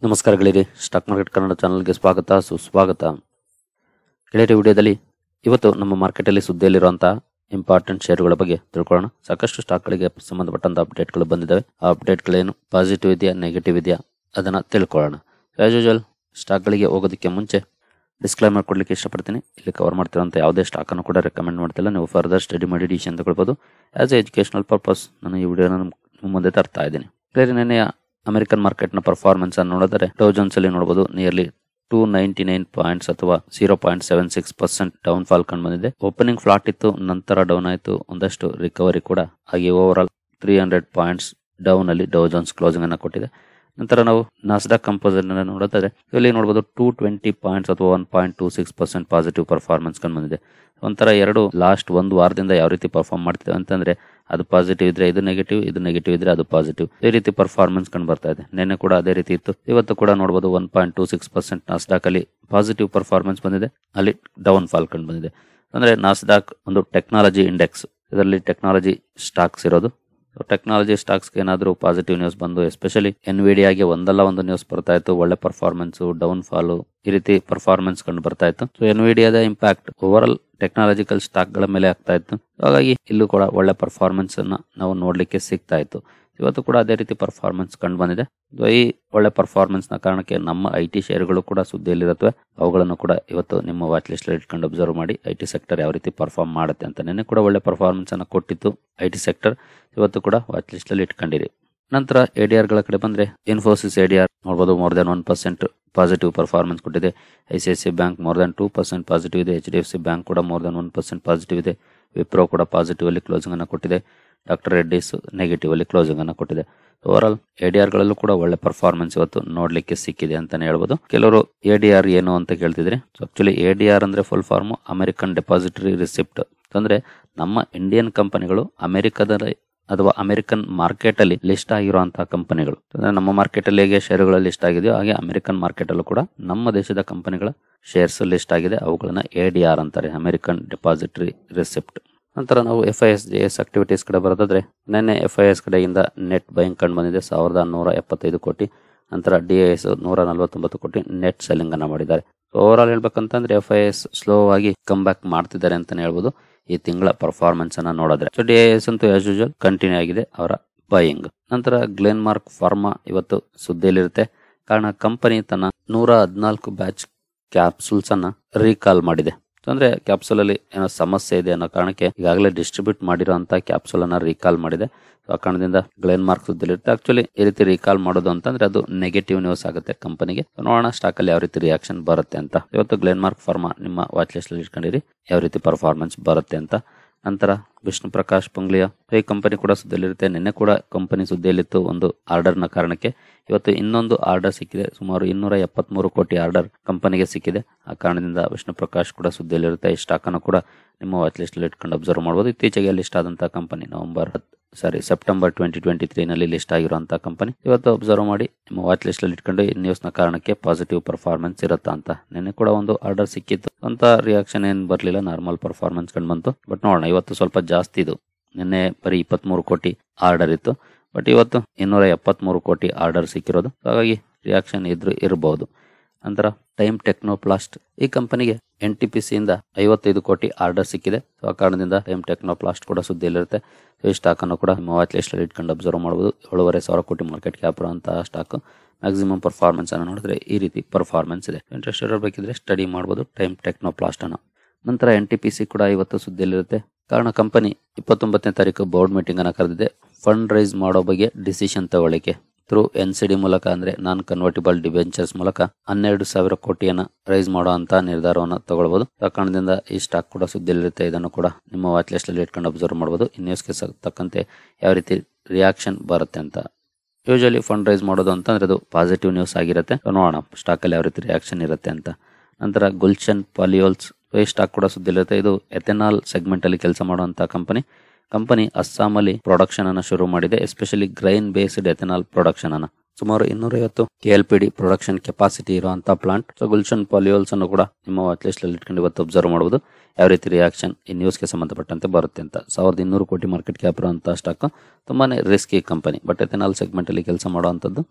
ನಮಸ್ಕಾರ ಗೆಳೆಯರಿ, stock market Kannada ಚಾನಲ್ಗೆ ಸ್ವಾಗತ ಸುಸ್ವಾಗತ. ಗೆಳೆಯರಿ, ವಿಡಿಯೋದಲ್ಲಿ ಇವತ್ತು ನಮ್ಮ ಮಾರ್ಕೆಟಲ್ಲಿ ಸುದ್ದಿಯಲ್ಲಿರುವಂತಹ ಇಂಪಾರ್ಟೆಂಟ್ ಶೇರುಗಳ ಬಗ್ಗೆ ತಿಳ್ಕೊಳ್ಳೋಣ. ಸಾಕಷ್ಟು ಸ್ಟಾಕ್ಗಳಿಗೆ ಸಂಬಂಧಪಟ್ಟಂತ ಅಪ್ಡೇಟ್ಗಳು ಬಂದಿದ್ದಾವೆ. ಆ ಅಪ್ಡೇಟ್ಗಳೇನು, ಪಾಸಿಟಿವ್ ಇದೆಯಾ ನೆಗೆಟಿವ್ ಇದೆಯಾ ಅದನ್ನ ತಿಳ್ಕೊಳ್ಳೋಣ. ಆಸ್ ಯೂಶುವಲ್ ಸ್ಟಾಕ್ಗಳಿಗೆ ಹೋಗೋದಕ್ಕೆ ಮುಂಚೆ ಡಿಸ್ಕ್ಲೈಮರ್ ಕೊಡ್ಲಿಕ್ಕೆ ಇಷ್ಟಪಡ್ತೀನಿ. ಇಲ್ಲಿ ಕವರ್ ಮಾಡ್ತಿರೋಂಥ ಯಾವುದೇ ಸ್ಟಾಕನ್ನು ಕೂಡ ರೆಕಮೆಂಡ್ ಮಾಡ್ತಿಲ್ಲ. ನೀವು ಫರ್ದರ್ ಸ್ಟಡಿ ಮಾಡಿ ಡಿಸಿಷನ್ ತಗೊಳ್ಬೋದು. ಆಸ್ ಎ ಎಜುಕೇಶನಲ್ ಪರ್ಪಸ್ ನಾನು ಈ ವಿಡಿಯೋನ ನಿಮ್ಮ ಮುಂದೆ ತರ್ತಾ ಇದ್ದೀನಿ. ನೆನ್ನೆಯ ಅಮೆರಿಕನ್ ಮಾರ್ಕೆಟ್ನ ಪರ್ಫಾರ್ಮೆನ್ಸ್ ಅನ್ನು ನೋಡಿದರೆ ಡೌ ಜೋನ್ಸ್ ಅಲ್ಲಿ ನೋಡಬಹುದು ನಿಯರ್ಲಿ 299 ಪಾಯಿಂಟ್ಸ್ ಅಥವಾ 0.76% ಡೌನ್ ಫಾಲ್ ಕಂಡು ಬಂದಿದೆ. ಓಪನಿಂಗ್ ಫ್ಲಾಟ್ ಇತ್ತು, ನಂತರ ಡೌನ್ ಆಯಿತು, ಒಂದಷ್ಟು ರಿಕವರಿ ಕೂಡ. ಹಾಗೆ ಓವರ್ ಆಲ್ 300 ಪಾಯಿಂಟ್ಸ್ ಡೌನ್ ಅಲ್ಲಿ ಡೌ ಜೋನ್ಸ್ ಕ್ಲೋಸಿಂಗ್ ಅನ್ನು ಕೊಟ್ಟಿದೆ. ನಂತರ ನಾವು ನಾಸ್ಡಾಕ್ ಕಂಪೋಸಿಟ್ ನೋಡಿದ್ರೆ ಇಲ್ಲಿ ನೋಡಬಹುದು 220 ಪಾಯಿಂಟ್ಸ್ ಅಥವಾ 1.26% ಪಾಸಿಟಿವ್ ಪರ್ಫಾರ್ಮೆನ್ಸ್ ಕಂಡು ಬಂದಿದೆ. ಒಂಥರ ಎರಡು ಲಾಸ್ಟ್ ಒಂದು ವಾರದಿಂದ ಯಾವ ರೀತಿ ಪರ್ಫಾರ್ಮ್ ಮಾಡ್ತಿದೆ ಅಂತಂದ್ರೆ ಅದು ಪಾಸಿಟಿವ್ ಇದ್ರೆ ಇದು ನೆಗೆಟಿವ್, ಇದು ನೆಗೆಟಿವ್ ಇದ್ರೆ ಅದು ಪಾಸಿಟಿವ್, ಈ ರೀತಿ ಪರ್ಫಾರ್ಮೆನ್ಸ್ ಕಂಡು ಬರ್ತಾ ಇದೆ. ನಿನ್ನೆ ಕೂಡ ಅದೇ ರೀತಿ ಇತ್ತು. ಇವತ್ತು ಕೂಡ ನೋಡಬಹುದು 1.26% ನಾಸ್ಡಾಕ್ ಅಲ್ಲಿ ಪಾಸಿಟಿವ್ ಪರ್ಫಾರ್ಮೆನ್ಸ್ ಬಂದಿದೆ, ಅಲ್ಲಿ ಡೌನ್ ಫಾಲ್ ಕಂಡು ಬಂದಿದೆ. ಅಂದ್ರೆ ನಾಸ್ಡಾಕ್ ಒಂದು ಟೆಕ್ನಾಲಜಿ ಇಂಡೆಕ್ಸ್, ಇದರಲ್ಲಿ ಟೆಕ್ನಾಲಜಿ ಸ್ಟಾಕ್ಸ್ ಇರೋದು. ಟೆಕ್ನಾಲಜಿ ಸ್ಟಾಕ್ಸ್ ಏನಾದರೂ ಪಾಸಿಟಿವ್ ನ್ಯೂಸ್ ಬಂದು, ಎಸ್ಪೆಷಲಿ ಎನ್ವಿಡಿಯಾಗೆ ಒಂದಲ್ಲ ಒಂದು ನ್ಯೂಸ್ ಬರ್ತಾ ಇತ್ತು, ಒಳ್ಳೆ ಪರ್ಫಾರ್ಮೆನ್ಸ್, ಡೌನ್ ಫಾಲು, ಈ ರೀತಿ ಪರ್ಫಾರ್ಮೆನ್ಸ್ ಕಂಡು ಬರ್ತಾ ಇತ್ತು. ಸೊ ಎನ್ವಿಡಿಯಾದ impact over all technological stock ಗಳ ಮೇಲೆ ಆಗ್ತಾ ಇತ್ತು. ಹಾಗಾಗಿ ಇಲ್ಲೂ ಕೂಡ ಒಳ್ಳೆ ಪರ್ಫಾರ್ಮೆನ್ಸ್ ಅನ್ನ ನಾವು ನೋಡ್ಲಿಕ್ಕೆ ಸಿಗ್ತಾ ಇತ್ತು. ಇವತ್ತು ಕೂಡ ಅದೇ ರೀತಿ ಪರ್ಫಾರ್ಮೆನ್ಸ್ ಕಂಡು ಬಂದಿದೆ. ಈ ಒಳ್ಳೆ ಪರ್ಫಾರ್ಮೆನ್ಸ್ ನ ಕಾರಣಕ್ಕೆ ನಮ್ಮ ಐಟಿ ಶೇರುಗಳು ಕೂಡ ಸುದ್ದಿಯಲ್ಲಿರುತ್ತವೆ. ಅವುಗಳನ್ನು ಕೂಡ ಇವತ್ತು ನಿಮ್ಮ ವಾಚ್ ಲಿಸ್ಟ್ ಇಟ್ಕೊಂಡು ಅಬ್ಸರ್ವ್ ಮಾಡಿ ಐಟಿ ಸೆಕ್ಟರ್ ಯಾವ ರೀತಿ ಪರ್ಫಾರ್ಮ್ ಮಾಡುತ್ತೆ ಅಂತ. ನಿನ್ನೆ ಕೂಡ ಒಳ್ಳೆ ಪರ್ಫಾರ್ಮೆನ್ಸ್ ಅನ್ನು ಕೊಟ್ಟಿತ್ತು ಐಟಿ ಸೆಕ್ಟರ್, ಇವತ್ತು ಕೂಡ ವಾಚ್ ಲಿಸ್ಟ್ ಅಲ್ಲಿ ಇಟ್ಕೊಂಡಿರಿ. ನಂತರ ಎಡಿಆರ್ ಗಳ ಕಡೆ ಬಂದ್ರೆ ಇನ್ಫೋಸಿಸ್ ಎಡಿಆರ್ ನೋಡಬಹುದು ಮೋರ್ ದನ್ 1% ಪಾಸಿಟಿವ್ ಪರ್ಫಾರ್ಮೆನ್ಸ್ ಕೊಟ್ಟಿದೆ. ICICI bank more than 2% positive ಇದೆ. HDFC ಬ್ಯಾಂಕ್ ಕೂಡ ಮೋರ್ ದನ್ 1% ಪಾಸಿಟಿವ್ ಇದೆ. ವಿಪ್ರೋ ಕೂಡ ಪಾಸಿಟಿವ್ ಅಲ್ಲಿ ಕ್ಲೋಸಿಂಗ್ ಅನ್ನು ಕೊಟ್ಟಿದೆ. ಡಾಕ್ಟರ್ ರೆಡ್ಡಿಸ್ ನೆಗೆಟಿವ್ ಅಲ್ಲಿ ಕ್ಲೋಸಿಂಗ್ ಅನ್ನು ಕೊಟ್ಟಿದೆ. ಓವರ್ ಆಲ್ ಎಡಿಆರ್ ಗಳಲ್ಲೂ ಕೂಡ ಒಳ್ಳೆ ಪರ್ಫಾರ್ಮೆನ್ಸ್ ಇವತ್ತು ನೋಡ್ಲಿಕ್ಕೆ ಸಿಕ್ಕಿದೆ ಅಂತಾನೆ ಹೇಳ್ಬೋದು. ಕೆಲವರು ಎಡಿಆರ್ ಏನು ಅಂತ ಕೇಳ್ತಿದ್ರೆ, ಆಕ್ಚುಲಿ ಎಡಿಆರ್ ಅಂದ್ರೆ full form American depositary receipt. ಅಂದ್ರೆ ನಮ್ಮ ಇಂಡಿಯನ್ ಕಂಪನಿಗಳು ಅಮೆರಿಕದ ಅಥವಾ ಅಮೆರಿಕನ್ ಮಾರ್ಕೆಟ್ ಅಲ್ಲಿ ಲಿಸ್ಟ್ ಆಗಿರುವಂತಹ ಕಂಪನಿಗಳು. ನಮ್ಮ ಮಾರ್ಕೆಟ್ ಅಲ್ಲಿ ಹೇಗೆ ಶೇರುಗಳ ಲಿಸ್ಟ್ ಆಗಿದೆಯೋ ಹಾಗೆ ಅಮೆರಿಕನ್ ಮಾರ್ಕೆಟ್ ಅಲ್ಲೂ ಕೂಡ ನಮ್ಮ ದೇಶದ ಕಂಪನಿಗಳ ಶೇರ್ಸ್ ಲಿಸ್ಟ್ ಆಗಿದೆ. ಅವುಗಳನ್ನ ಎಡಿಆರ್ ಅಂತಾರೆ, ಅಮೆರಿಕನ್ ಡೆಪಾಸಿಟರಿ ರಿಸಿಪ್ಟ್. ನಂತರ ನಾವು FIS ಆಕ್ಟಿವಿಟೀಸ್ ಕಡೆ ಬರೋದಾದ್ರೆ, ನಿನ್ನೆ FIS ಕಡೆಯಿಂದ ನೆಟ್ ಬೈಯಿಂಗ್ ಕಂಡು ಬಂದಿದೆ 1175 ಕೋಟಿ. ನಂತರ DIS 149 ಕೋಟಿ ನೆಟ್ ಸೆಲ್ಲಿಂಗ್ ಅನ್ನ ಮಾಡಿದ್ದಾರೆ. ಓವರ್ ಆಲ್ ಹೇಳ್ಬೇಕಂತಂದ್ರೆ FIS ಸ್ಲೋ ಆಗಿ ಕಮ್ ಬ್ಯಾಕ್ ಮಾಡ್ತಿದ್ದಾರೆ ಅಂತಾನೆ ಹೇಳ್ಬೋದು ಈ ತಿಂಗಳ ಪರ್ಫಾರ್ಮೆನ್ಸ್ ಅನ್ನ ನೋಡಿದ್ರೆ. ಸೊ DIS ಅಂತೂ ಆಸ್ ಯೂಶುವಲ್ ಕಂಟಿನ್ಯೂ ಆಗಿದೆ ಅವರ ಬೈಯಿಂಗ್. ನಂತರ ಗ್ಲೆನ್ಮಾರ್ಕ್ ಫಾರ್ಮಾ ಇವತ್ತು ಸುದ್ದಿಯಲ್ಲಿರುತ್ತೆ. ಕಾರಣ ಕಂಪನಿ ತನ್ನ 114 ಬ್ಯಾಚ್ ಕ್ಯಾಪ್ಸೂಲ್ಸ್ ಅನ್ನ ರೀಕಾಲ್ ಮಾಡಿದೆ. ಅಂದ್ರೆ ಕ್ಯಾಪ್ಸೂಲ್ ಅಲ್ಲಿ ಏನೋ ಸಮಸ್ಯೆ ಇದೆ ಅನ್ನೋ ಕಾರಣಕ್ಕೆ ಈಗಾಗಲೇ ಡಿಸ್ಟ್ರಿಬ್ಯೂಟ್ ಮಾಡಿರುವಂತಹ ಕ್ಯಾಪ್ಸೂಲ್ ಅನ್ನ ರೀಕಾಲ್ ಮಾಡಿದೆ. ಆ ಕಾರಣದಿಂದ ಗ್ಲೆನ್ಮಾರ್ಕ್ ಸುದ್ದಿಲಿರುತ್ತೆ. ಆಕ್ಚುಲಿ ಈ ರೀತಿ ರೀಕಾಲ್ ಮಾಡೋದು ಅಂತಂದ್ರೆ ಅದು ನೆಗೆಟಿವ್ ನ್ಯೂಸ್ ಆಗುತ್ತೆ ಕಂಪನಿಗೆ. ನೋಡೋಣ ಸ್ಟಾಕ್ ಅಲ್ಲಿ ಯಾವ ರೀತಿ ರಿಯಾಕ್ಷನ್ ಬರುತ್ತೆ ಅಂತ. ಇವತ್ತು ಗ್ಲೆನ್ಮಾರ್ಕ್ ಫಾರ್ಮಾ ನಿಮ್ಮ ವಾಚ್ ಲಿಸ್ಟ್ ಅಲ್ಲಿ ಇಟ್ಕೊಂಡಿರಿ ಯಾವ ರೀತಿ ಪರ್ಫಾರ್ಮೆನ್ಸ್ ಬರುತ್ತೆ ಅಂತ. ನಂತರ ವಿಷ್ಣು ಪ್ರಕಾಶ್ ಪುಂಗ್ಲಿಯಾ ಈ ಕಂಪನಿ ಕೂಡ ಸುದ್ದಿಯಲ್ಲಿರುತ್ತೆ. ನಿನ್ನೆ ಕೂಡ ಕಂಪನಿ ಸುದ್ದಿಯಲ್ಲಿತ್ತು ಒಂದು ಆರ್ಡರ್ ನ ಕಾರಣಕ್ಕೆ. ಇವತ್ತು ಇನ್ನೊಂದು ಆರ್ಡರ್ ಸಿಕ್ಕಿದೆ, ಸುಮಾರು 273 ಕೋಟಿ ಆರ್ಡರ್ ಕಂಪನಿಗೆ ಸಿಕ್ಕಿದೆ. ಆ ಕಾರಣದಿಂದ ವಿಷ್ಣು ಪ್ರಕಾಶ್ ಕೂಡ ಸುದ್ದಿಯಲ್ಲಿರುತ್ತೆ. ಈ ಸ್ಟಾಕ್ ಅನ್ನು ಕೂಡ ನಿಮ್ಮ ವಾಚ್ ಲಿಸ್ಟ್ ಅಲ್ಲಿ ಇಟ್ಕೊಂಡು ಅಬ್ಸರ್ವ್ ಮಾಡಬಹುದು. ಇತ್ತೀಚೆಗೆ ಲಿಸ್ಟ್ ಆದಂತಹ ಕಂಪನಿ ಸೆಪ್ಟೆಂಬರ್ 2023 ನಲ್ಲಿ ಲಿಸ್ಟ್ ಆಗಿರುವಂತಹ ಕಂಪನಿ. ಇವತ್ತು ಅಬ್ಸರ್ವ್ ಮಾಡಿ ನಿಮ್ಮ ವಾಚ್ ಲಿಸ್ಟ್ ಅಲ್ಲಿ ಇಟ್ಕೊಂಡು ಈ ನ್ಯೂಸ್ ನ ಕಾರಣಕ್ಕೆ ಪಾಸಿಟಿವ್ ಪರ್ಫಾರ್ಮೆನ್ಸ್ ಇರುತ್ತಾ ಅಂತ. ನಿನ್ನೆ ಕೂಡ ಒಂದು ಆರ್ಡರ್ ಸಿಕ್ಕಿತ್ತು, ಅಂತ ರಿಯಾಕ್ಷನ್ ಏನ್ ಬರ್ಲಿಲ್ಲ, ನಾರ್ಮಲ್ ಪರ್ಫಾರ್ಮೆನ್ಸ್ ಕಂಡು ಬಂತು. ಬಟ್ ನೋಡೋಣ, ಇವತ್ತು ಸ್ವಲ್ಪ ಜಾಸ್ತಿ ಇದು. ನಿನ್ನೆ ಬರೀ 23 ಕೋಟಿ ಆರ್ಡರ್ ಇತ್ತು, ಬಟ್ ಇವತ್ತು 273 ಕೋಟಿ ಆರ್ಡರ್ ಸಿಕ್ಕಿರೋದು. ಹಾಗಾಗಿ ರಿಯಾಕ್ಷನ್ ಇರಬಹುದು. ನಂತರ ಟೈಮ್ ಟೆಕ್ನೋಪ್ಲಾಸ್ಟ್ ಈ ಕಂಪನಿಗೆ NTPC ಇಂದ 55 ಕೋಟಿ ಆರ್ಡರ್ ಸಿಕ್ಕಿದೆ. ಆ ಕಾರಣದಿಂದ ಟೈಮ್ ಟೆಕ್ನೋಪ್ಲಾಸ್ಟ್ ಕೂಡ ಸುದ್ದಿಯಲ್ಲಿರುತ್ತೆ. ಈ ಸ್ಟಾಕ್ ಅನ್ನು ಕೂಡ ನಿಮ್ಮ ವಾಚ್ ಲಿಸ್ಟ್ ಅಲ್ಲಿ ಇಟ್ಕೊಂಡು ಅಬ್ಸರ್ವ್ ಮಾಡಬಹುದು. 7,500 ಕೋಟಿ ಮಾರ್ಕೆಟ್ ಕ್ಯಾಪ್ ಇರುವಂತಹ ಸ್ಟಾಕ್. ಮ್ಯಾಕ್ಸಿಮಮ್ ಪರ್ಫಾರ್ಮೆನ್ಸ್ ಅನ್ನು ನೋಡಿದ್ರೆ ಈ ರೀತಿ ಪರ್ಫಾರ್ಮೆನ್ಸ್ ಇದೆ. ಇಂಟ್ರೆಸ್ಟ್ ಇರಬೇಕಿದ್ರೆ ಸ್ಟಡಿ ಮಾಡಬಹುದು ಟೈಮ್ ಟೆಕ್ನೋಪ್ಲಾಸ್ಟ್ ಅನ್ನು. ನಂತರ NTPC ಕೂಡ ಇವತ್ತು ಸುದ್ದಿಯಲ್ಲಿರುತ್ತೆ. ಕಾರಣ ಕಂಪನಿ 29ನೇ ತಾರೀಕು ಬೋರ್ಡ್ ಮೀಟಿಂಗ್ ಅನ್ನು ಕರೆದಿದೆ. ಫಂಡ್ ರೈಸ್ ಮಾಡೋ ಬಗ್ಗೆ ಡಿಸಿಷನ್ ತಗೊಳ್ಳಿಕ್ಕೆ ಥ್ರೂ NCD ಮೂಲಕ, ಅಂದ್ರೆ ನಾನ್ ಕನ್ವರ್ಟಿಬಲ್ ಡಿಬೆಂಚರ್ಸ್ ಮೂಲಕ 12,000 ಕೋಟಿಯನ್ನ ರೈಸ್ ಮಾಡೋ ಅಂತ ನಿರ್ಧಾರವನ್ನು ತಗೊಳ್ಬಹುದು. ಆ ಕಾರಣದಿಂದ ಈ ಸ್ಟಾಕ್ ಕೂಡ ಸುದ್ದಿಯಲ್ಲಿರುತ್ತೆ. ಇದನ್ನು ಕೂಡ ನಿಮ್ಮ ವಾಚ್ ಲಿಸ್ಟ್ ಅಲ್ಲಿ ಇಟ್ಕೊಂಡು ಅಬ್ಸರ್ವ್ ಮಾಡಬಹುದು. ಈ ನ್ಯೂಸ್ಗೆ ತಕ್ಕಂತೆ ಯಾವ ರೀತಿ ರಿಯಾಕ್ಷನ್ ಬರುತ್ತೆ ಅಂತ. ಯೂಶಲಿ ಫಂಡ್ ರೈಸ್ ಮಾಡೋದು ಅಂತಂದ್ರೆ ಅದು ಪಾಸಿಟಿವ್ ನ್ಯೂಸ್ ಆಗಿರುತ್ತೆ. ನೋಡೋಣ ಸ್ಟಾಕ್ ಅಲ್ಲಿ ಯಾವ ರೀತಿ ರಿಯಾಕ್ಷನ್ ಇರುತ್ತೆ ಅಂತ. ನಂತರ ಗುಲ್ಶನ್ ಪಾಲಿಯೋಲ್ಸ್ ಈ ಸ್ಟಾಕ್ ಕೂಡ ಸುದ್ದಿಯಲ್ಲಿರುತ್ತೆ. ಇದು ಎಥೆನಾಲ್ ಸೆಗ್ಮೆಂಟ್ ಅಲ್ಲಿ ಕೆಲಸ ಮಾಡುವಂತಹ ಕಂಪನಿ ಅಸ್ಸಾಂ ಅಲ್ಲಿ ಪ್ರೊಡಕ್ಷನ್ ಅನ್ನ ಶುರು ಮಾಡಿದೆ. Especially grain based ethanol production ಅನ್ನ. ಸುಮಾರು 250 KLPD ಪ್ರೊಡಕ್ಷನ್ ಕೆಪಾಸಿಟಿ ಇರುವಂತಹ ಪ್ಲಾಂಟ್. ಸೊ ಗುಲ್ಶನ್ ಪಾಲಿಯೋಲ್ಸ್ ಅನ್ನು ಕೂಡ ನಿಮ್ಮ ವಾಚ್ ಲಿಸ್ಟ್ ಅಲ್ಲಿ ಇಟ್ಕೊಂಡು ಇವತ್ತು ಅಬ್ಸರ್ವ್ ಮಾಡಬಹುದು ಯಾವ ರೀತಿ ರಿಯಾಕ್ಷನ್ ಈ ನ್ಯೂಸ್ಗೆ ಸಂಬಂಧಪಟ್ಟಂತೆ ಬರುತ್ತೆ ಅಂತ. 1,200 ಕೋಟಿ ಮಾರ್ಕೆಟ್ ಕ್ಯಾಪ್ ಇರುವಂತಹ ಸ್ಟಾಕ್. ತುಂಬಾನೇ risky company, but ethanol segment ಅಲ್ಲಿ ಕೆಲಸ ಮಾಡುವಂತದ್ದು.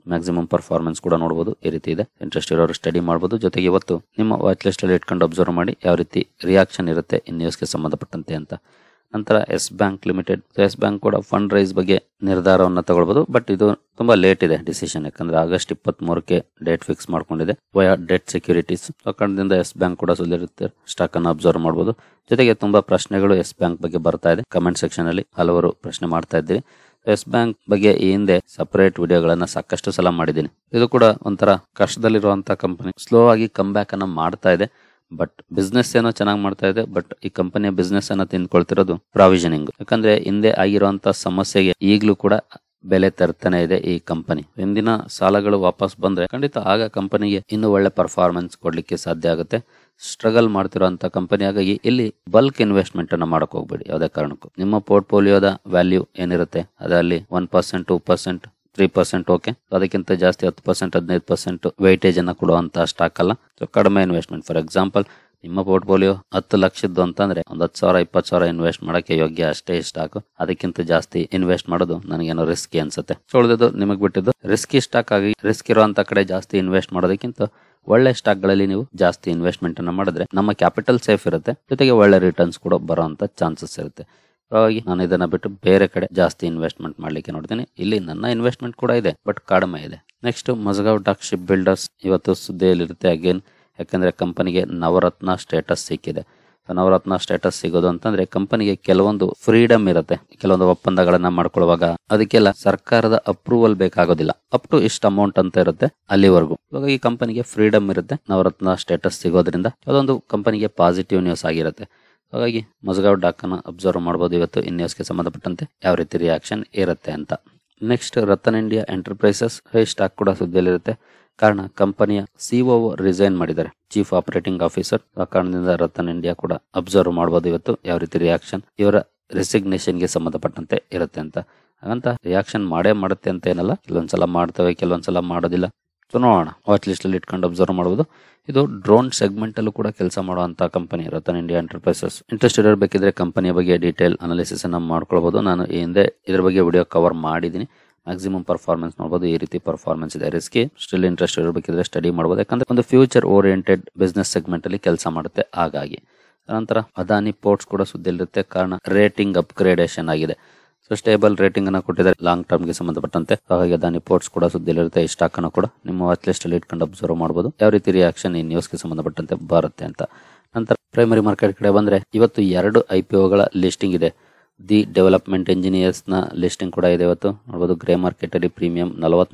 ಮ್ಯಾಕ್ಸಿಮಮ್ ಪರ್ಫಾರ್ಮೆನ್ಸ್ ಕೂಡ ನೋಡಬಹುದು. ಈ ರೀತಿ ಇದೆ. ಇಂಟ್ರೆಸ್ಟ್ ಇರೋರು ಸ್ಟಡಿ ಮಾಡಬಹುದು. ಜೊತೆಗೆ ಇವತ್ತು ನಿಮ್ಮ ವಾಚ್ ಲಿಸ್ಟ್ ಅಲ್ಲಿ ಇಟ್ಕೊಂಡು ಅಬ್ಸರ್ವ್ ಮಾಡಿ ಯಾವ ರೀತಿ ರಿಯಾಕ್ಷನ್ ಇರುತ್ತೆ ಈ ನ್ಯೂಸ್ಗೆ ಸಂಬಂಧಪಟ್ಟಂತೆ ಅಂತ. ನಂತರ Yes bank limited. Yes bank ಕೂಡ ಫಂಡ್ ರೈಸ್ ಬಗ್ಗೆ ನಿರ್ಧಾರವನ್ನು ತಗೊಳ್ಬಹುದು. ಬಟ್ ಇದು ತುಂಬಾ ಲೇಟ್ ಇದೆ ಡಿಸಿಷನ್. ಯಾಕಂದ್ರೆ ಆಗಸ್ಟ್ 23ಕ್ಕೆ ಡೇಟ್ ಫಿಕ್ಸ್ ಮಾಡ್ಕೊಂಡಿದೆ ವಯಾ ಡೆಟ್ ಸೆಕ್ಯೂರಿಟೀಸ್. ಕಾರಣದಿಂದ ಎಸ್ ಬ್ಯಾಂಕ್ ಕೂಡ ಸುಲಿರುತ್ತೆ. ಸ್ಟಾಕ್ ಅನ್ನು ಅಬ್ಸರ್ವ್ ಮಾಡಬಹುದು. ಜೊತೆಗೆ ತುಂಬಾ ಪ್ರಶ್ನೆಗಳು ಎಸ್ ಬ್ಯಾಂಕ್ ಬಗ್ಗೆ ಬರ್ತಾ ಇದೆ. ಕಮೆಂಟ್ ಸೆಕ್ಷನ್ ಅಲ್ಲಿ ಹಲವರು ಪ್ರಶ್ನೆ ಮಾಡ್ತಾ ಇದ್ದೀವಿ. ಎಸ್ ಬ್ಯಾಂಕ್ ಬಗ್ಗೆ ಈ ಹಿಂದೆ ಸಪರೇಟ್ ವಿಡಿಯೋಗಳನ್ನ ಸಾಕಷ್ಟು ಸಲ ಮಾಡಿದ್ದೀನಿ. ಇದು ಕೂಡ ಒಂಥರ ಕಷ್ಟದಲ್ಲಿರುವಂತಹ ಕಂಪನಿ. ಸ್ಲೋ ಆಗಿ ಕಮ್ ಬ್ಯಾಕ್ ಅನ್ನ ಮಾಡ್ತಾ ಇದೆ. ಬಟ್ ಬಿಸ್ನೆಸ್ ಏನೋ ಚೆನ್ನಾಗಿ ಮಾಡ್ತಾ ಇದೆ. ಬಟ್ ಈ ಕಂಪನಿಯ ಬಿಸ್ನೆಸ್ ಅನ್ನ ತಿಂದ್ಕೊಳ್ತಿರೋದು ಪ್ರಾವಿಷನಿಂಗ್. ಯಾಕಂದ್ರೆ ಹಿಂದೆ ಆಗಿರುವಂತಹ ಸಮಸ್ಯೆಗೆ ಈಗಲೂ ಕೂಡ ಬೆಲೆ ತರ್ತಾನೆ ಇದೆ ಈ ಕಂಪನಿ. ಹಿಂದಿನ ಸಾಲಗಳು ವಾಪಸ್ ಬಂದ್ರೆ ಖಂಡಿತ ಆಗ ಕಂಪನಿಗೆ ಇನ್ನೂ ಒಳ್ಳೆ ಪರ್ಫಾರ್ಮೆನ್ಸ್ ಕೊಡ್ಲಿಕ್ಕೆ ಸಾಧ್ಯ ಆಗುತ್ತೆ. ಸ್ಟ್ರಗಲ್ ಮಾಡ್ತಿರುವಂತ ಕಂಪನಿ. ಹಾಗಾಗಿ ಇಲ್ಲಿ ಬಲ್ಕ್ ಇನ್ವೆಸ್ಟ್ಮೆಂಟ್ ಅನ್ನ ಮಾಡಕ್ ಹೋಗ್ಬೇಡಿ ಯಾವುದೇ ಕಾರಣಕ್ಕೂ. ನಿಮ್ಮ ಪೋರ್ಟ್ಫೋಲಿಯೋದ ವ್ಯಾಲ್ಯೂ ಏನಿರುತ್ತೆ ಅದರಲ್ಲಿ 1%, 2%, 3% ಓಕೆ. ಅದಕ್ಕಿಂತ ಜಾಸ್ತಿ 10%, 15% ವೈಟೇಜ್ ಅನ್ನ ಕೊಡುವಂತಹ ಸ್ಟಾಕ್ ಅಲ್ಲ. ಕಡಿಮೆ ಇನ್ವೆಸ್ಟ್ಮೆಂಟ್. ಫಾರ್ ಎಕ್ಸಾಂಪಲ್ ನಿಮ್ಮ ಪೋರ್ಟ್ಫೋಲಿಯೋ 10 ಲಕ್ಷದ್ದು ಅಂತಂದ್ರೆ 10,000, 20,000 ಇನ್ವೆಸ್ಟ್ ಮಾಡಕ್ಕೆ ಯೋಗ್ಯ ಅಷ್ಟೇ ಸ್ಟಾಕ್. ಅದಕ್ಕಿಂತ ಜಾಸ್ತಿ ಇನ್ವೆಸ್ಟ್ ಮಾಡೋದು ನನಗೇನೋ ರಿಸ್ಕಿ ಅನ್ಸುತ್ತೆ. ಉಳಿದದ್ದು ನಿಮಗೆ ಬಿಟ್ಟಿದ್ದು. ರಿಸ್ಕಿ ಸ್ಟಾಕ್ ಆಗಿ ರಿಸ್ಕ್ ಇರುವಂತ ಕಡೆ ಜಾಸ್ತಿ ಇನ್ವೆಸ್ಟ್ ಮಾಡೋದಕ್ಕಿಂತ ಒಳ್ಳೆ ಸ್ಟಾಕ್ ಗಳಲ್ಲಿ ನೀವು ಜಾಸ್ತಿ ಇನ್ವೆಸ್ಟ್ಮೆಂಟ್ ಅನ್ನ ಮಾಡಿದ್ರೆ ನಮ್ಮ ಕ್ಯಾಪಿಟಲ್ ಸೇಫ್ ಇರುತ್ತೆ. ಜೊತೆಗೆ ಒಳ್ಳೆ ರಿಟರ್ನ್ಸ್ ಕೂಡ ಬರುವಂತ ಚಾನ್ಸಸ್ ಇರುತ್ತೆ. ಹಾಗಾಗಿ ನಾನು ಇದನ್ನ ಬಿಟ್ಟು ಬೇರೆ ಕಡೆ ಜಾಸ್ತಿ ಇನ್ವೆಸ್ಟ್ಮೆಂಟ್ ಮಾಡ್ಲಿಕ್ಕೆ ನೋಡ್ತೀನಿ. ಇಲ್ಲಿ ನನ್ನ ಇನ್ವೆಸ್ಟ್ಮೆಂಟ್ ಕೂಡ ಇದೆ, ಬಟ್ ಕಡಿಮೆ ಇದೆ. Next Mazagon dock ship builders ಇವತ್ತು ಸುದ್ದಿಯಲ್ಲಿರುತ್ತೆ ಅಗೇನ್. ಯಾಕಂದ್ರೆ ಕಂಪನಿಗೆ ನವರತ್ನ ಸ್ಟೇಟಸ್ ಸಿಕ್ಕಿದೆ. ನವರತ್ನ ಸ್ಟೇಟಸ್ ಸಿಗೋದು ಅಂತಂದ್ರೆ ಕಂಪನಿಗೆ ಕೆಲವೊಂದು ಫ್ರೀಡಮ್ ಇರುತ್ತೆ. ಕೆಲವೊಂದು ಒಪ್ಪಂದಗಳನ್ನ ಮಾಡ್ಕೊಳ್ಳುವಾಗ ಅದಕ್ಕೆಲ್ಲ ಸರ್ಕಾರದ ಅಪ್ರೂವಲ್ ಬೇಕಾಗೋದಿಲ್ಲ. ಅಪ್ ಟು ಇಷ್ಟ ಅಮೌಂಟ್ ಅಂತ ಇರುತ್ತೆ ಅಲ್ಲಿವರೆಗೂ. ಇವಾಗ ಈ ಕಂಪನಿಗೆ ಫ್ರೀಡಮ್ ಇರುತ್ತೆ. ನವರತ್ನ ಸ್ಟೇಟಸ್ ಸಿಗೋದ್ರಿಂದ ಅದೊಂದು ಕಂಪನಿಗೆ ಪಾಸಿಟಿವ್ ನ್ಯೂಸ್ ಆಗಿರುತ್ತೆ. ಹಾಗಾಗಿ ಮಜಗಾವ್ ಡಾಕ್ ಅನ್ನ ಅಬ್ಸರ್ವ್ ಮಾಡಬಹುದು ಇವತ್ತು ಈ ನ್ಯೂಸ್ಗೆ ಸಂಬಂಧಪಟ್ಟಂತೆ ಯಾವ ರೀತಿ ರಿಯಾಕ್ಷನ್ ಇರುತ್ತೆ ಅಂತ. ನೆಕ್ಸ್ಟ್ ರತನ್ ಇಂಡಿಯಾ ಎಂಟರ್ಪ್ರೈಸಸ್. ಈ ಸ್ಟಾಕ್ ಕೂಡ ಸುದ್ದಿಯಲ್ಲಿರುತ್ತೆ. ಕಾರಣ ಕಂಪನಿಯ ಸಿಒಒ ರಿಸೈನ್ ಮಾಡಿದ್ದಾರೆ, ಚೀಫ್ ಆಪರೇಟಿಂಗ್ ಆಫೀಸರ್. ಆ ಕಾರಣದಿಂದ ರತನ್ ಇಂಡಿಯಾ ಕೂಡ ಅಬ್ಸರ್ವ್ ಮಾಡಬಹುದು ಇವತ್ತು ಯಾವ ರೀತಿ ರಿಯಾಕ್ಷನ್ ಇವರ ರೆಸಿಗ್ನೇಷನ್ ಗೆ ಸಂಬಂಧಪಟ್ಟಂತೆ ಇರುತ್ತೆ ಅಂತ. ಹಾಗಂತ ರಿಯಾಕ್ಷನ್ ಮಾಡೇ ಮಾಡುತ್ತೆ ಅಂತ ಏನಲ್ಲ. ಕೆಲವೊಂದ್ಸಲ ಮಾಡ್ತವೆ, ಕೆಲವೊಂದ್ಸಲ ಮಾಡೋದಿಲ್ಲ. ಸೊ ನೋಡೋಣ. ವಾಚ್ ಲಿಸ್ಟ್ ಅಲ್ಲಿ ಇಟ್ಕೊಂಡು ಅಬ್ಸರ್ವ್ ಮಾಡಬಹುದು. ಇದು ಡ್ರೋನ್ ಸೆಗ್ಮೆಂಟ್ ಅಲ್ಲೂ ಕೂಡ ಕೆಲಸ ಮಾಡುವಂತ ಕಂಪನಿ ರತನ್ ಇಂಡಿಯಾ ಎಂಟರ್ಪ್ರೈಸಸ್. ಇಂಟ್ರೆಸ್ಟ್ ಇರಬೇಕಿದ್ರೆ ಕಂಪನಿಯ ಬಗ್ಗೆ ಡೀಟೇಲ್ ಅನಾಲಿಸಿಸ್ ಅನ್ನ ಮಾಡ್ಕೊಳ್ಬಹುದು. ನಾನು ಈ ಹಿಂದೆ ಇದ್ರ ಬಗ್ಗೆ ವಿಡಿಯೋ ಕವರ್ ಮಾಡಿದ್ದೀನಿ. ಮ್ಯಾಕ್ಸಿಮಮ್ ಪರ್ಫಾರ್ಮೆನ್ಸ್ ನೋಡಬಹುದು. ಈ ರೀತಿ ಪರ್ಫಾರ್ಮೆನ್ಸ್ ಇದೆ. ರಿಸ್ಕಿ. ಸ್ಟಿಲ್ ಇಂಟ್ರೆಸ್ಟ್ ಇರಬೇಕಿದ್ರೆ ಸ್ಟಡಿ ಮಾಡಬಹುದು. ಯಾಕಂದ್ರೆ ಒಂದು ಫ್ಯೂಚರ್ ಓರಿಯೆಂಟೆಡ್ ಬಿಸ್ನೆಸ್ ಸೆಗ್ಮೆಂಟ್ ಅಲ್ಲಿ ಕೆಲಸ ಮಾಡುತ್ತೆ. ಹಾಗಾಗಿ ನಂತರ ಅದಾನಿ ಪೋರ್ಟ್ಸ್ ಕೂಡ ಸುದ್ದಿಯಲ್ಲಿರುತ್ತೆ. ಕಾರಣ ರೇಟಿಂಗ್ ಅಪ್ಗ್ರೇಡೇಷನ್ ಆಗಿದೆ. ಸೊ ಸ್ಟೇಬಲ್ ರೇಟಿಂಗ್ ಅನ್ನ ಕೊಟ್ಟಿದ್ದಾರೆ ಲಾಂಗ್ ಟರ್ಮ್ ಗೆ ಸಂಬಂಧಪಟ್ಟಂತೆ. ಹಾಗಾಗಿ ಅದಾನಿ ಪೋರ್ಟ್ಸ್ ಕೂಡ ಸುದ್ದಿಯಲ್ಲಿರುತ್ತೆ. ಈ ಸ್ಟಾಕ್ ಅನ್ನು ಕೂಡ ನಿಮ್ಮ ವಾಚ್ ಲಿಸ್ಟ್ ಅಲ್ಲಿ ಇಟ್ಕೊಂಡು ಅಬ್ಸರ್ವ್ ಮಾಡಬಹುದು ಯಾವ ರೀತಿ ರಿಯಾಕ್ಷನ್ ಈ ನ್ಯೂಸ್ ಗೆ ಸಂಬಂಧಪಟ್ಟಂತೆ ಬರುತ್ತೆ ಅಂತ. ನಂತರ ಪ್ರೈಮರಿ ಮಾರ್ಕೆಟ್ ಕಡೆ ಬಂದ್ರೆ ಇವತ್ತು 2 IPOಗಳ ಲಿಸ್ಟಿಂಗ್ ಇದೆ. ದಿ ಡೆವಲಪ್ಮೆಂಟ್ ಇಂಜಿನಿಯರ್ಸ್ ನ ಲಿಸ್ಟಿಂಗ್ ಕೂಡ ಇದೆ ಇವತ್ತು ನೋಡಬಹುದು. ಗ್ರೇ ಮಾರ್ಕೆಟ್ ಅಲ್ಲಿ ಪ್ರೀಮಿಯಂ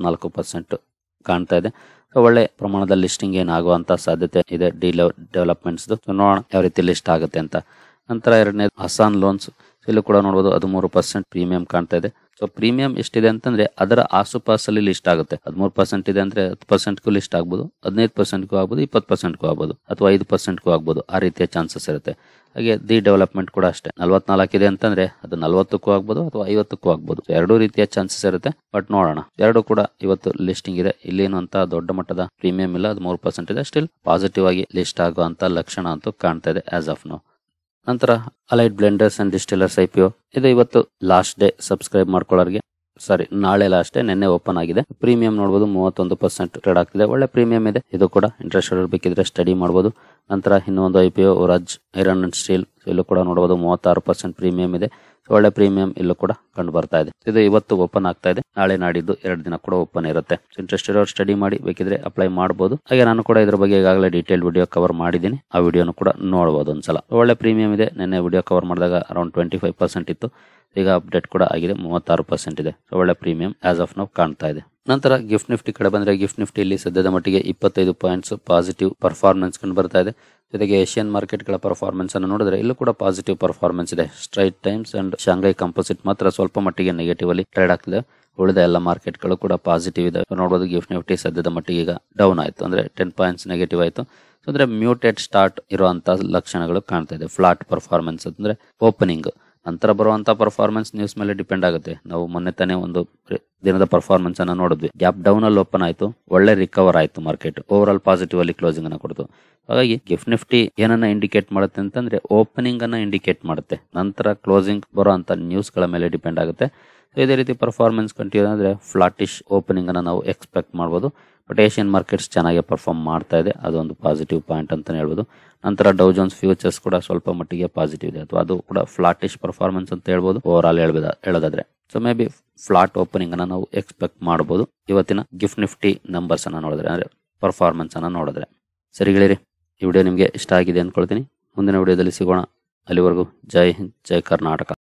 44% ಕಾಣ್ತಾ ಇದೆ. ಒಳ್ಳೆ ಪ್ರಮಾಣದ ಲಿಸ್ಟಿಂಗ್ ಏನಾಗುವಂತ ಸಾಧ್ಯತೆ ಇದೆ ಡಿ ಡೆವಲಪ್ಮೆಂಟ್ಸ್. ನೋಡೋಣ ಯಾವ ರೀತಿ ಲಿಸ್ಟ್ ಆಗುತ್ತೆ ಅಂತ. ನಂತರ ಎರಡನೇ ಹಸಾನ್ ಲೋನ್ಸ್. ಇಲ್ಲೂ ಕೂಡ ನೋಡಬಹುದು 13% ಪ್ರೀಮಿಯಂ ಕಾಣ್ತಾ ಇದೆ. ಸೊ ಪ್ರೀಮಿಯಂ ಎಷ್ಟಿದೆ ಅಂತಂದ್ರೆ ಅದರ ಆಸುಪಾಸಲ್ಲಿ ಲಿಸ್ಟ್ ಆಗುತ್ತೆ. 13% ಇದೆ ಅಂದ್ರೆ 10%ಗೂ ಲಿಸ್ಟ್ ಆಗ್ಬೋದು, 15%ಗೂ ಆಗ್ಬೋದು, 20%ಗೂ ಆಗ್ಬೋದು, ಅಥವಾ 5%ಗೂ ಆಗ್ಬೋದು. ಆ ರೀತಿಯ ಚಾನ್ಸಸ್ ಇರುತ್ತೆ. ಹಾಗೆ ದಿ ಡೆವಲಪ್ಮೆಂಟ್ ಕೂಡ ಅಷ್ಟೇ 44 ಇದೆ ಅಂತಂದ್ರೆ ಅದು 40ಕ್ಕೂ ಆಗ್ಬೋದು ಅಥವಾ 50ಕ್ಕೂ ಆಗ್ಬೋದು. ಎರಡೂ ರೀತಿಯ ಚಾನ್ಸಸ್ ಇರುತ್ತೆ. ಬಟ್ ನೋಡೋಣ. ಎರಡು ಕೂಡ ಇವತ್ತು ಲಿಸ್ಟಿಂಗ್ ಇದೆ. ಇಲ್ಲೇನು ಅಂತ ದೊಡ್ಡ ಮಟ್ಟದ ಪ್ರೀಮಿಯಂ ಇಲ್ಲ. 13% ಇದೆ. ಸ್ಟಿಲ್ ಪಾಸಿಟಿವ್ ಆಗಿ ಲಿಸ್ಟ್ ಆಗುವಂತ ಲಕ್ಷಣ ಅಂತೂ ಕಾಣ್ತಾ ಇದೆ ಆಸ್ ಆಫ್ ನೌ. ನಂತರ allied blenders and distillers IPO ಇದು ಇವತ್ತು ಲಾಸ್ಟ್ ಡೇ ಸಬ್ಸ್ಕ್ರೈಬ್ ಮಾಡ್ಕೊಳ್ಳೋರಿಗೆ. ನಾಳೆ ಲಾಸ್ಟ್ ಡೇ, ನಿನ್ನೆ ಓಪನ್ ಆಗಿದೆ. ಪ್ರೀಮಿಯಂ ನೋಡಬಹುದು 31% ಟ್ರೇಡ್ ಆಗ್ತಿದೆ. ಒಳ್ಳೆ ಪ್ರೀಮಿಯಂ ಇದೆ. ಇದು ಕೂಡ ಇಂಟ್ರೆಸ್ಟ್ ಇರಬೇಕಿದ್ರೆ ಸ್ಟಡಿ ಮಾಡಬಹುದು. ನಂತರ ಇನ್ನೊಂದು IPO Raj iron and steel. ಇಲ್ಲೂ ಕೂಡ ನೋಡಬಹುದು 36% ಪ್ರೀಮಿಯಂ ಇದೆ. ಒಳ್ಳೆ ಪ್ರೀಮಿಯಂ ಇಲ್ಲೂ ಕೂಡ ಕಂಡು ಬರ್ತಾ ಇದೆ. ಇದು ಇವತ್ತು ಓಪನ್ ಆಗ್ತಾ ಇದೆ. ನಾಳೆ ನಾಡಿದ್ದು 2 ದಿನ ಕೂಡ ಓಪನ್ ಇರುತ್ತೆ. ಇಂಟ್ರೆಸ್ಟ್ ಇರೋರು ಸ್ಟಡಿ ಮಾಡಿ ಬೇಕಿದ್ರೆ ಅಪ್ಲೈ ಮಾಡಬಹುದು. ಹಾಗೆ ನಾನು ಕೂಡ ಇದ್ರ ಬಗ್ಗೆ ಈಗಾಗಲೇ ಡೀಟೇಲ್ ವಿಡಿಯೋ ಕವರ್ ಮಾಡಿದ್ದೀನಿ. ಆ ವಿಡಿಯೋನು ಕೂಡ ನೋಡಬಹುದು ಒಂದ್ಸಲ. ಒಳ್ಳೆ ಪ್ರೀಮಿಯಂ ಇದೆ. ನಿನ್ನೆ ವಿಡಿಯೋ ಕವರ್ ಮಾಡಿದಾಗ ಅರೌಂಡ್ 25% ಇತ್ತು. ಈಗ ಅಪ್ಡೇಟ್ ಕೂಡ ಆಗಿದೆ, 36% ಇದೆ. ಒಳ್ಳೆ ಪ್ರೀಮಿಯಂ ಆಸ್ ಆಫ್ ನೌ ಕಾಣ್ತಾ ಇದೆ. ನಂತರ ಗಿಫ್ಟ್ ನಿಫ್ಟಿ ಕಡೆ ಬಂದ್ರೆ ಗಿಫ್ಟ್ ನಿಫ್ಟಿಯಲ್ಲಿ ಸದ್ಯದ ಮಟ್ಟಿಗೆ 25 ಪಾಯಿಂಟ್ಸ್ ಪಾಸಿಟಿವ್ ಪರ್ಫಾರ್ಮೆನ್ಸ್ ಕಂಡು ಬರ್ತಾ ಇದೆ. ಜೊತೆಗೆ ಏಷ್ಯನ್ ಮಾರ್ಕೆಟ್ಗಳ ಪರ್ಫಾರ್ಮೆನ್ಸ್ ಅನ್ನು ನೋಡಿದ್ರೆ ಇಲ್ಲೂ ಕೂಡ ಪಾಸಿಟಿವ್ ಪರ್ಫಾರ್ಮೆನ್ಸ್ ಇದೆ. Straits Times and Shanghai composite ಮಾತ್ರ ಸ್ವಲ್ಪ ಮಟ್ಟಿಗೆ ನೆಗೆಟಿವ್ ಅಲ್ಲಿ ಟ್ರೇಡ್ ಆಗ್ತಿದೆ. ಉಳಿದ ಎಲ್ಲ ಮಾರ್ಕೆಟ್ಗಳು ಕೂಡ ಪಾಸಿಟಿವ್ ಇದೆ. ನೋಡಬಹುದು ಗಿಫ್ಟ್ ನಿಫ್ಟಿ ಸದ್ಯದ ಮಟ್ಟಿಗೆ ಈಗ ಡೌನ್ ಆಯ್ತು, ಅಂದ್ರೆ 10 ಪಾಯಿಂಟ್ಸ್ ನೆಗೆಟಿವ್ ಆಯ್ತು. ಅಂದ್ರೆ ಮ್ಯೂಟೆಡ್ ಸ್ಟಾರ್ಟ್ ಇರುವಂತಹ ಲಕ್ಷಣಗಳು ಕಾಣ್ತಾ ಇದೆ. ಫ್ಲಾಟ್ ಪರ್ಫಾರ್ಮೆನ್ಸ್ ಅಂದ್ರೆ ಓಪನಿಂಗ್ ನಂತರ ಬರುವಂತ ಪರ್ಫಾರ್ಮೆನ್ಸ್ ನ್ಯೂಸ್ ಮೇಲೆ ಡಿಪೆಂಡ್ ಆಗುತ್ತೆ. ನಾವು ಮೊನ್ನೆ ತಾನೇ ಒಂದು ದಿನದ ಪರ್ಫಾರ್ಮೆನ್ಸ್ ಅನ್ನ ನೋಡಿದ್ವಿ. ಗ್ಯಾಪ್ ಡೌನ್ ಅಲ್ಲಿ ಓಪನ್ ಆಯ್ತು, ಒಳ್ಳೆ ರಿಕವರ್ ಆಯ್ತು ಮಾರ್ಕೆಟ್. ಓವರ್ ಆಲ್ ಪಾಸಿಟಿವ್ ಅಲ್ಲಿ ಕ್ಲೋಸಿಂಗ್ ಅನ್ನ ಕೊಡ್ತು. ಹಾಗಾಗಿ ಗಿಫ್ಟ್ ನಿಫ್ಟಿ ಏನನ್ನ ಇಂಡಿಕೇಟ್ ಮಾಡುತ್ತೆ ಅಂತಂದ್ರೆ ಓಪನಿಂಗ್ ಅನ್ನ ಇಂಡಿಕೇಟ್ ಮಾಡುತ್ತೆ. ನಂತರ ಕ್ಲೋಸಿಂಗ್ ಬರುವಂತ ನ್ಯೂಸ್ ಗಳ ಮೇಲೆ ಡಿಪೆಂಡ್ ಆಗುತ್ತೆ. ಇದೇ ರೀತಿ ಪರ್ಫಾರ್ಮೆನ್ಸ್ ಕಂಟಿನ್ಯೂ ಅಂದರೆ ಫ್ಲಾಟಿಶ್ ಓಪನಿಂಗ್ ಅನ್ನು ನಾವು ಎಕ್ಸ್ಪೆಕ್ಟ್ ಮಾಡ್ಬೋದು. ಬಟ್ ಏಷ್ಯನ್ ಮಾರ್ಕೆಟ್ಸ್ ಚೆನ್ನಾಗಿ ಪರ್ಫಾರ್ಮ್ ಮಾಡ್ತಾ ಇದೆ, ಅದೊಂದು ಪಾಸಿಟಿವ್ ಪಾಯಿಂಟ್ ಅಂತಲೇ ಹೇಳ್ಬೋದು. ನಂತರ ಡೌ ಜೋನ್ಸ್ ಫ್ಯೂಚರ್ಸ್ ಕೂಡ ಸ್ವಲ್ಪ ಮಟ್ಟಿಗೆ ಪಾಸಿಟಿವ್ ಇದೆ, ಅಥವಾ ಅದು ಕೂಡ ಫ್ಲಾಟಿಶ್ ಪರ್ಫಾರ್ಮೆನ್ಸ್ ಅಂತ ಹೇಳ್ಬೋದು ಓವರ್ ಆಲ್ ಹೇಳೋದಾದ್ರೆ. So maybe flat opening ಅನ್ನು ನಾವು ಎಕ್ಸ್ಪೆಕ್ಟ್ ಮಾಡಬಹುದು ಇವತ್ತಿನ ಗಿಫ್ಟ್ ನಿಫ್ಟಿ ನಂಬರ್ಸ್ ಅನ್ನ ನೋಡಿದ್ರೆ, ಅಂದ್ರೆ ಪರ್ಫಾರ್ಮೆನ್ಸ್ ಅನ್ನ ನೋಡಿದ್ರೆ. ಸರಿ ಗೆಳೆಯರಿ, ಈ ವಿಡಿಯೋ ನಿಮಗೆ ಇಷ್ಟ ಆಗಿದೆ ಅಂದ್ಕೊಳ್ತೀನಿ. ಮುಂದಿನ ವಿಡಿಯೋದಲ್ಲಿ ಸಿಗೋಣ. ಅಲ್ಲಿವರೆಗೂ ಜೈ ಹಿಂದ್, ಜೈ ಕರ್ನಾಟಕ.